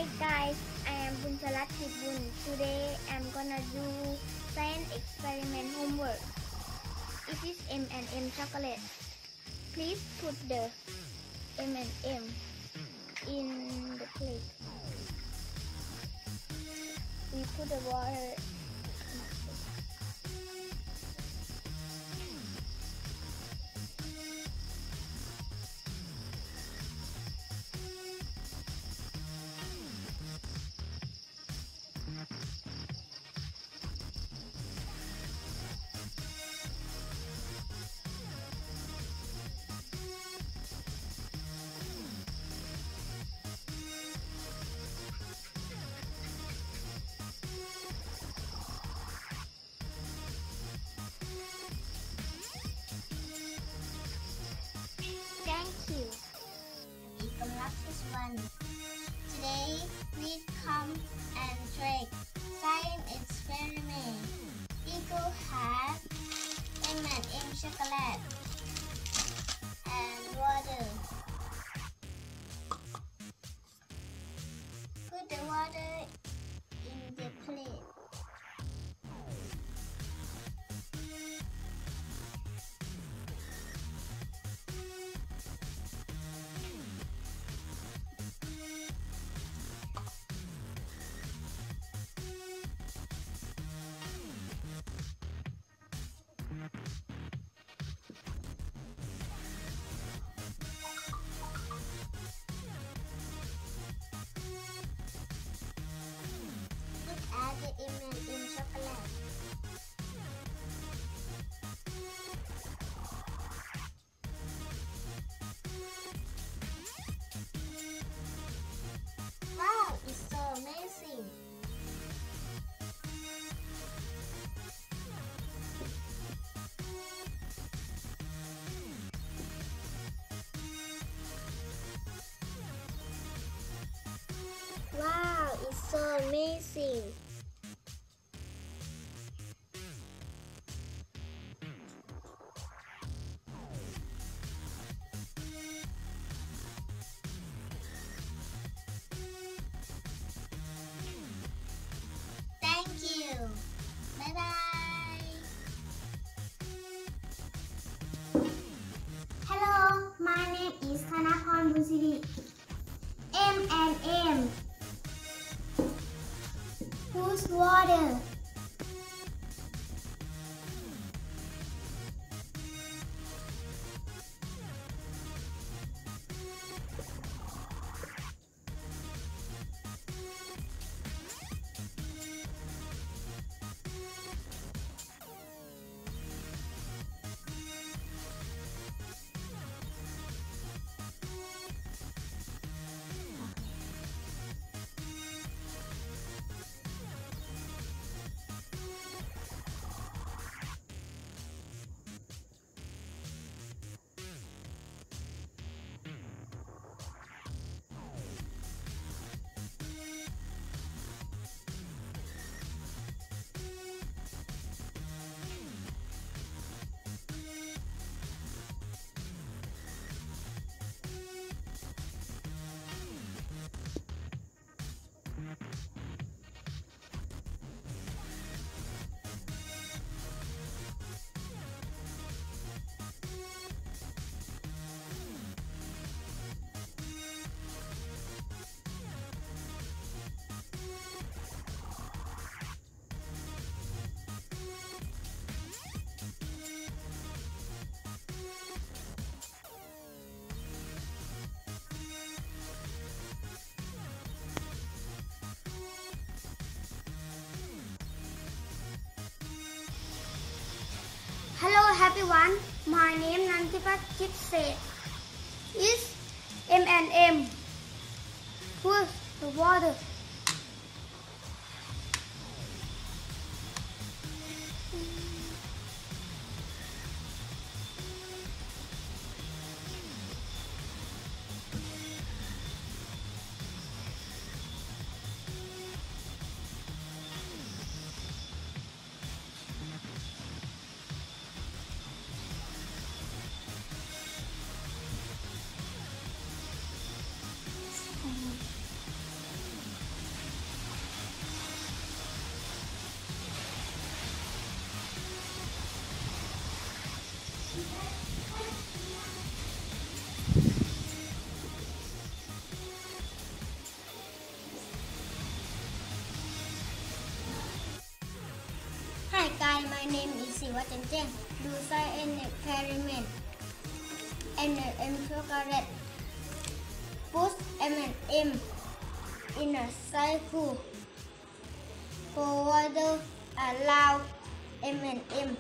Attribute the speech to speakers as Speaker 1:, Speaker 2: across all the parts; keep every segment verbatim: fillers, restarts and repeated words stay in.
Speaker 1: Guys, I am Bunsalat Bun. Today I'm gonna do science experiment homework. It is M and M chocolate. Please put the M and M in the plate. We put the water. Thank you.
Speaker 2: From Lapis One. Today we come and try science experiment. Eagle have M and M chocolate and water. Put the water in the plate. Add the M and M chocolate. Wow, it's so amazing. Wow, it's so amazing. Thank you. Bye bye. Hello, my name is Thanaporn Bunsiri. M and M. Whose water?
Speaker 1: Hello everyone, my name Nantipat Chipset. Is M and M. Put the water.
Speaker 2: name is Siwa Chen Chen. Do science experiment. M and M chocolate. Put M and M in a cycle. Pour water around M and M.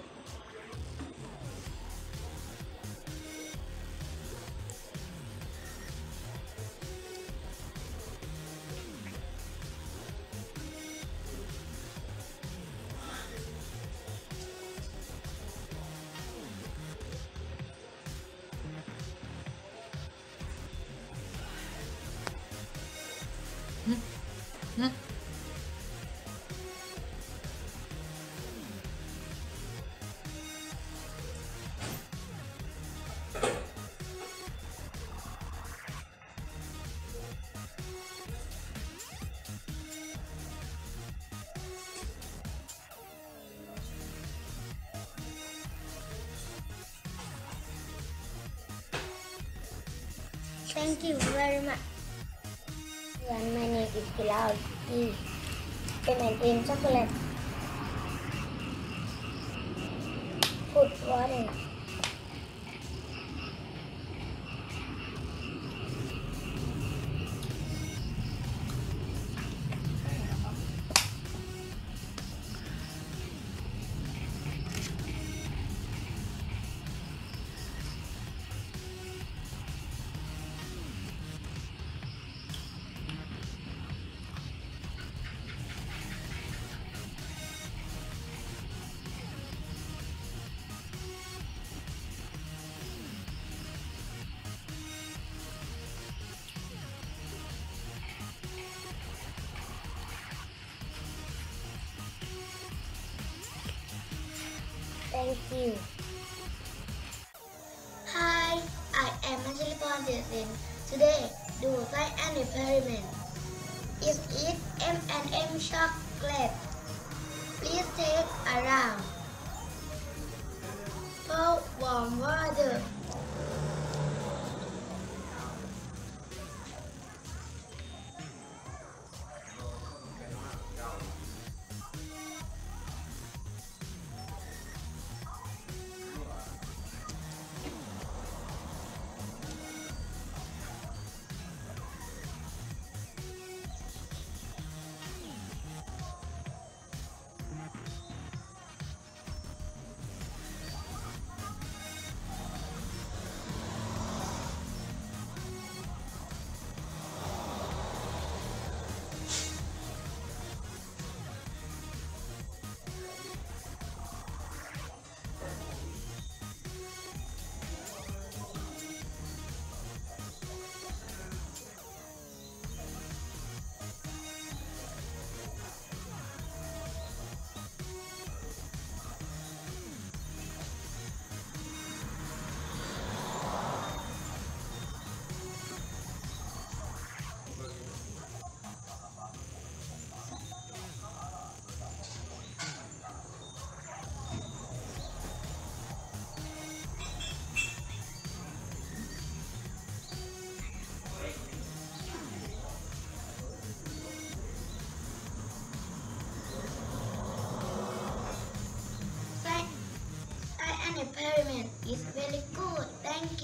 Speaker 3: Hmm?
Speaker 2: Thank you very much. And my name is Bilal. Is M and M chocolate. Put water. Thank you.
Speaker 4: Hi, I am Anjali Pondisin. Today, do science and experiment. Is it M and M chocolate? Please take around. Pour warm water. Science and experiment is very good. Thank